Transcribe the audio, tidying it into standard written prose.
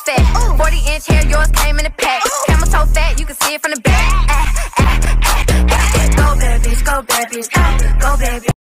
fat. 40-inch hair, yours came in a pack. Camel toe fat, you can see it from the back. Go bad bitch, go bad bitch, go bad bitch.